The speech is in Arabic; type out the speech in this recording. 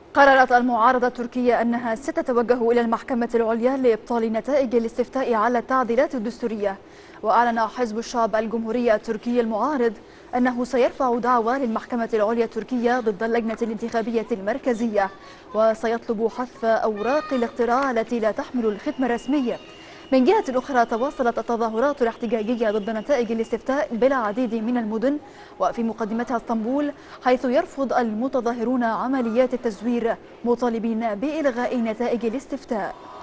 قررت المعارضة التركية أنها ستتوجه إلى المحكمة العليا لإبطال نتائج الاستفتاء على التعديلات الدستورية. وأعلن حزب الشعب الجمهوري التركي المعارض أنه سيرفع دعوى للمحكمة العليا التركية ضد اللجنة الانتخابية المركزية، وسيطلب حذف أوراق الاقتراع التي لا تحمل الختم الرسمي. من جهة أخرى، تواصلت التظاهرات الاحتجاجية ضد نتائج الاستفتاء بالعديد من المدن وفي مقدمتها اسطنبول، حيث يرفض المتظاهرون عمليات التزوير مطالبين بإلغاء نتائج الاستفتاء.